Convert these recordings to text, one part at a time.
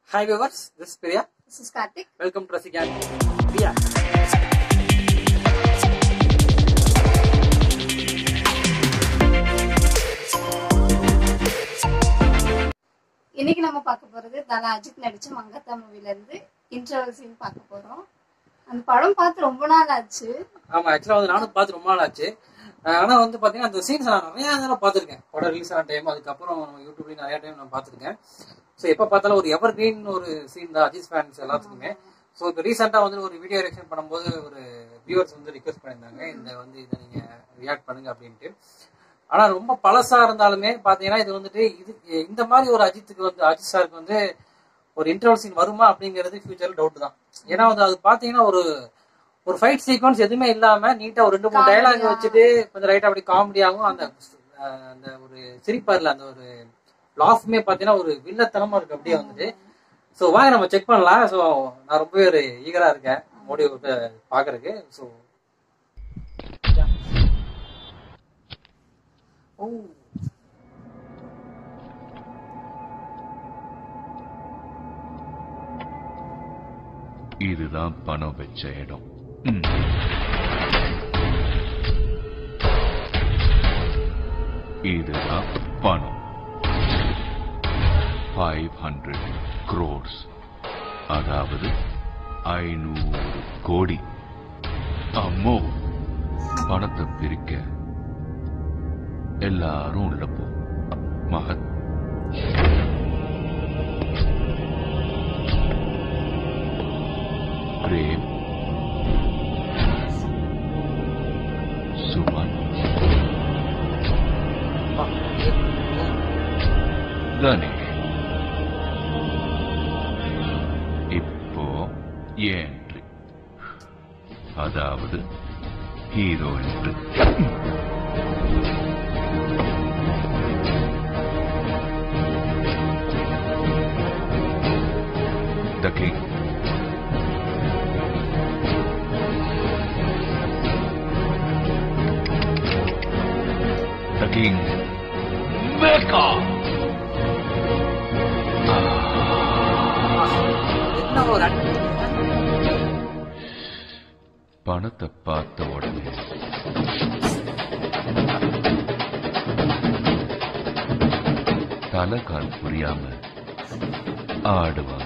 Hi viewers, this is Priya. This is Karthik. Welcome to Rasigans. Priya. இன்னைக்கு நம்ம பார்க்க போறது தலா அஜித் நடிச்ச மங்கத்தா மூவில இருந்து இன்டர்வல் சீன் பார்க்க போறோம். அந்த படம் பார்த்து ரொம்ப நாள் ஆச்சு. ஆமா, ஆக்சுவலா வந்து நானும் பார்த்து ரொம்ப நாள் ஆச்சு. ஆனா வந்து பாத்தீங்கன்னா அந்த சீன்ஸ் நான் நிறைய நேரம் பார்த்திருக்கேன். படம் ரிலீஸ் ஆன டைம், அதுக்கப்புறம் யூடியூப்லயும் நிறைய டைம் நான் பார்த்திருக்கேன். ஸோ எப்போ பார்த்தாலும் ஒரு எவர்கிரீன் ஒரு சீன் தான் அஜித் ஃபேன்ஸ் எல்லாத்துக்குமே. ஸோ இப்போ ரீசெண்டாக வந்து ஒரு வீடியோ ரியாக்ஷன் பண்ணும்போது ஒரு வியூவர்ஸ் வந்து ரிக்வெஸ்ட் பண்ணியிருந்தாங்க, இதை நீங்க ரியாக்ட் பண்ணுங்க அப்படின்ட்டு. ஆனா ரொம்ப பழசா இருந்தாலுமே பாத்தீங்கன்னா இது வந்துட்டு இந்த மாதிரி ஒரு அஜித் சாருக்கு வந்து ஒரு இன்டர்வல் சீன் வருமா அப்படிங்கிறது ஃபியூச்சர்ல டவுட் தான். ஏன்னா வந்து அது பாத்தீங்கன்னா ஒரு ஃபைட் சீக்வன்ஸ் எதுவுமே இல்லாம நீட்டா ஒரு 2-3 டைலாக் வச்சுட்டு கொஞ்சம் ரைட்டா அப்படி காமெடியாகவும் அந்த ஒரு சிரிப்பார்ல அந்த ஒரு லாஃப்மே பாத்தீங்கன்னா ஒரு வில்லத்தனமா இருக்கு அப்படியே வந்துட்டு. ஸோ வாங்க நம்ம செக் பண்ணலாம். ஸோ நான் ரொம்பவே ஒரு ஈகரா இருக்கேன் மோடி பாக்குறதுக்கு. ஸோ இதுதான் பணம் வச்ச இடம். இதுதான் பணம். 500 crores, அதாவது 500 கோடி. அம்மோ, பணத்தை பிரிக்க எல்லாரும் உள்ள போ. மகத், பிரேம், சுமன், கணேஷ். இப்போ என்ட்ரி, அதாவது hero entry. The King. The King. Mecca. பணத்தை பார்த்த உடனே தலைகால் புரியாம ஆடுவாங்க.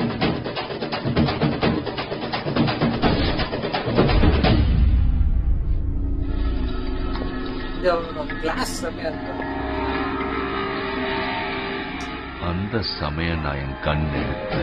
அந்த சமயம் நான் என் கண் எடுத்து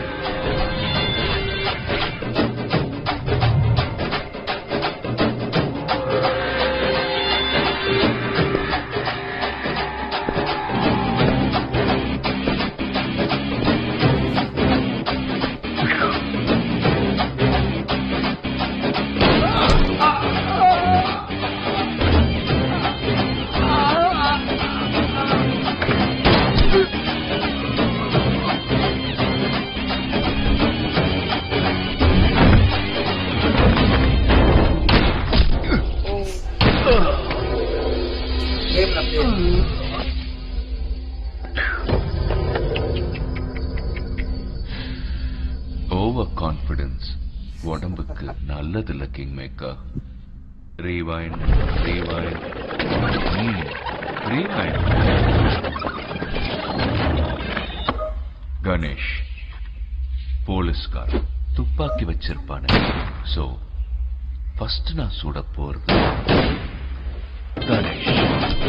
ஓவர் கான்பிடன்ஸ் உடம்புக்கு நல்லதில்ல கிங் மேக்கா. Rewind rewind rewind. கணேஷ் போலீஸ்கார் துப்பாக்கி வச்சிருப்பானு. சோ ஃபர்ஸ்ட் நான் சுட போறது கணேஷ்.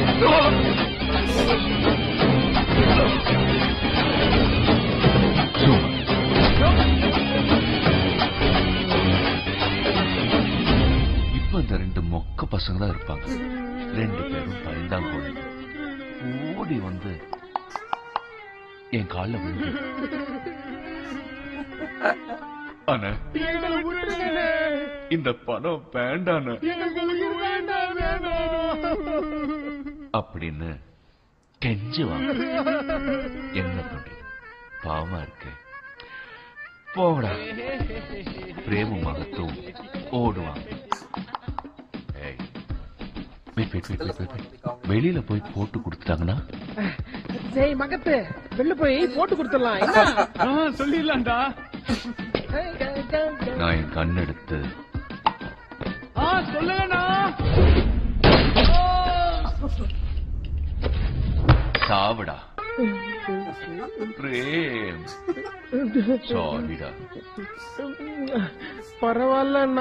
இப்ப இந்த 2 மொக்க பசங்க தான் இருப்பாங்க. 2 பேரும் பயந்தாங்கோடி ஓடி வந்து என் காலில் விழுந்து, ஆனா இந்த பணம் வேண்டான அப்படின்னு கெஞ்சுவாங்க. என்ன பண்றது, பாவமா இருக்கு. போடா. பிரேமும் மகத்தும் ஓடுவாங்க. வெளியில போய் போட்டு கொடுத்துட்டாங்கன்னா சரி மகத்து வெளில போய் போட்டு கொடுத்துடலாம். சொல்லிடலாம்டா. நான் என் கண்ணெடுத்து சொல்லுங்கண்ணா. சாவுடா பிரேம். சாரிடா. பரவாயில்ல அண்ணா.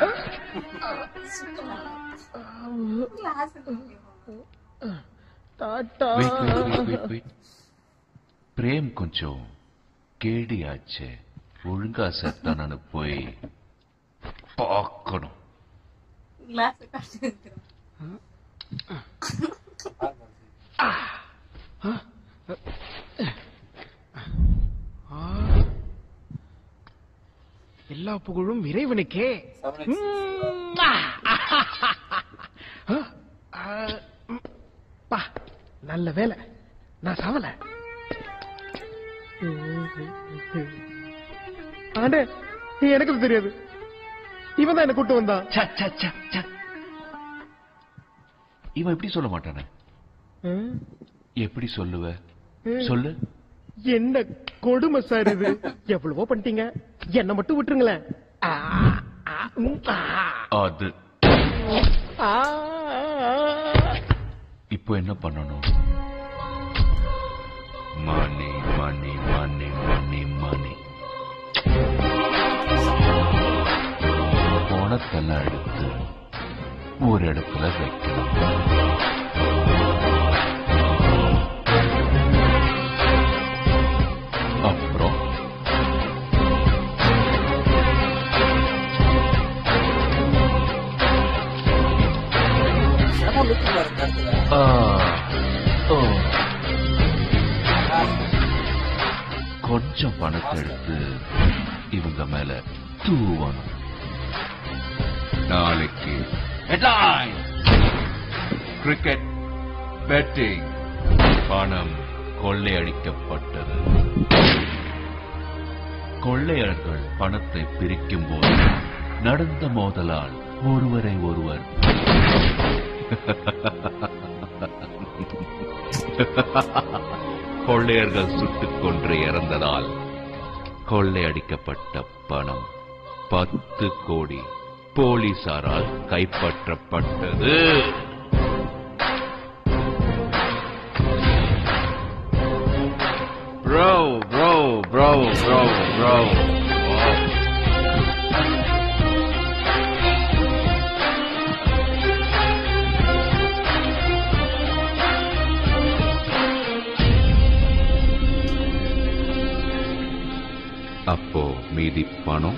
பிரேம் கொஞ்சம் கேடியாச்சே, ஒழுங்கா செத்தானு போய் பார்க்கணும். எல்லா புகழும் இறைவனுக்கே. நல்ல வேலை நான் சாவல. ஆண்டே எனக்கு தெரியாது, இவன் தான் என்ன கூட்டு வந்தான். இவன் எப்படி சொல்ல மாட்டானே. எப்படி சொல்லுவ சொல்லு. என்ன கொடுமை சார் இது. எவ்வளவோ பண்ணிட்டீங்க, என்ன மட்டும் விட்டுருங்களேன். அது இப்போ என்ன பண்ணணும்? மணி மணி மணி மணி மணி பணத்தெல்லாம் எடுத்து ஒரு இடத்துல வைக்கணும். அப்புறம் கொஞ்சம் பணத்தை எடுத்து இவங்க மேல தூவணும். நாளைக்கு ஹெட்லைன், கிரிக்கெட் பெட்டிங், பணம் கொள்ளையடிக்கப்பட்டது. கொள்ளையர்கள் பணத்தை பிரிக்கும் போது நடந்த மோதலால் ஒருவரை ஒருவர் கொள்ளையர்கள் சுட்டுக் கொன்று இறந்ததால் கொள்ளையடிக்கப்பட்ட பணம் 10 கோடி போலீசாரால் கைப்பற்றப்பட்டது. Bro, bro, bro, bro, bro. அப்போ மீதி பணம்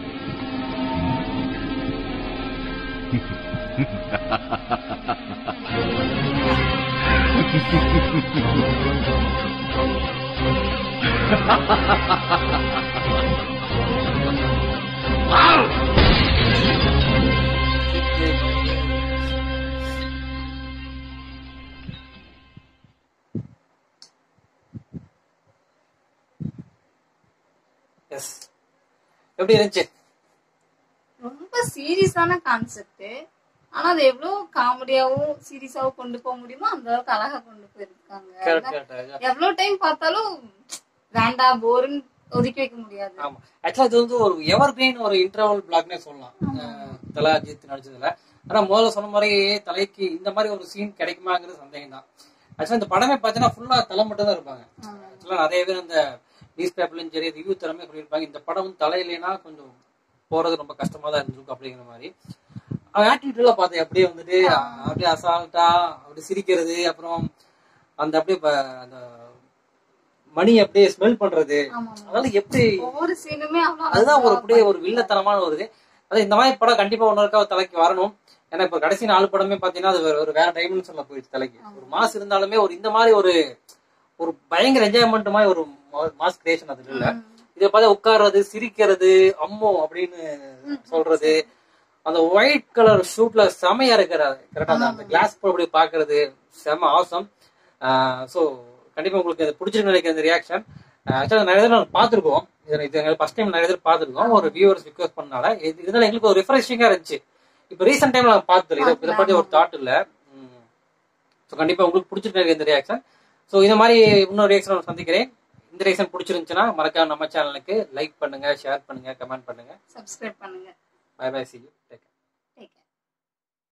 எப்படி இருந்துச்சு? ரொம்ப சீரியஸான கான்செப்ட். ஆனா அது எவ்வளவு காமெடியாவும் சீரியஸாவும் கொண்டு போக முடியுமோ அந்த அளவுக்கு அழகா கொண்டு போயிருக்காங்க. எவ்வளவு டைம் பார்த்தாலும் வேண்டாம் போர்னு ஒதுக்கி வைக்க முடியாது. ஆமா, ஆக்சுவலா இது வந்து ஒரு எவர்கிரீன் ஒரு இன்டர்வல் பிளாக்னே சொல்லலாம் தலா அஜித் நடிச்சதுல. ஆனா முதல்ல சொன்ன மாதிரி தலைக்கு இந்த மாதிரி ஒரு சீன் கிடைக்குமாங்கிறது சந்தேகம் தான். ஆக்சுவலா இந்த படமே பாத்தீங்கன்னா ஃபுல்லா தலை மட்டும் தான் இருப்பாங்க. ஆக்சுவலா நிறைய பேர் அந்த நியூஸ் பேப்பர்லயும் சரி ரிவ்யூ திறமே சொல்லியிருப்பாங்க, இந்த படம் வந்து தலையிலேனா கொஞ்சம் போறது ரொம்ப கஷ்டமா தான் இருந்திருக்கும் அப்படிங்கிற மாதிரி. ஆட்டிடியூட்ல பார்த்தேன் அப்படியே வந்துட்டு அப்படியே அசால்ட்டா அப்படி சிரிக்கிறது, அப்புறம் அந்த அப்படியே அந்த மணி அப்படியே ஸ்மெல் பண்றது, அதனால எப்படி அதுதான் ஒரு அப்படியே ஒரு வில்லத்தனமான ஒரு இது. அது இந்த மாதிரி படம் கண்டிப்பா ஒன்னொருக்காவது தலைக்கு வரணும். ஏன்னா இப்ப கடைசி 4 படமே பாத்தீங்கன்னா அது ஒரு வேற டைமென்ஷன்ல போயிடுச்சு தலைக்கு. ஒரு மாஸ் இருந்தாலுமே ஒரு இந்த மாதிரி ஒரு பயங்கர என்ஜாய்மெண்ட் மாதிரி ஒரு மாஸ் கிரியேஷன் அது இல்ல. இதை பார்த்தா உட்கார்றது, சிரிக்கிறது, அம்மோ அப்படின்னு சொல்றது, அந்த ஒயிட் கலர் ஷூட்ல செமையா இருக்கிறாரு. கரெக்டா அந்த கிளாஸ் அப்படி பாக்குறது செம ஆசம். சோ கண்டிப்பா உங்களுக்கு அது பிடிச்சிருக்கு நினைக்கிற இந்த ரியாக்ஷன். ஆக்சுவலா நிறைய பேர் நாங்கள் பார்த்துருக்கோம், இது ஃபர்ஸ்ட் டைம் நிறைய பேர் பார்த்துருக்கோம். ஒரு வியூவர்ஸ் ரிக்வெஸ்ட் பண்ணனால இதனால எங்களுக்கு ஒரு ரிஃப்ரெஷிங்கா இருந்துச்சு. இப்போ ரீசெண்ட் டைம்ல நாங்கள் பார்த்துருக்கோம், இதை பத்தி ஒரு தாட் இல்ல. ஸோ கண்டிப்பா உங்களுக்கு பிடிச்சிருக்கு இந்த ரியாக்ஷன். ஸோ இந்த மாதிரி இன்னொரு ரியாக்ஷன் சந்திக்கிறேன். இந்த ரியாக்ஷன் பிடிச்சிருந்துச்சுன்னா மறக்காம நம்ம சேனலுக்கு லைக் பண்ணுங்க, ஷேர் பண்ணுங்க, கமெண்ட் பண்ணுங்க, சப்ஸ்கிரைப் பண்ணுங்க. Bye bye, see you. Take care.